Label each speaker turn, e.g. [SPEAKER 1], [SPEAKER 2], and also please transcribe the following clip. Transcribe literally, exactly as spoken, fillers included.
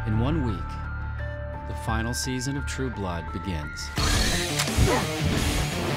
[SPEAKER 1] In one week, the final season of True Blood begins.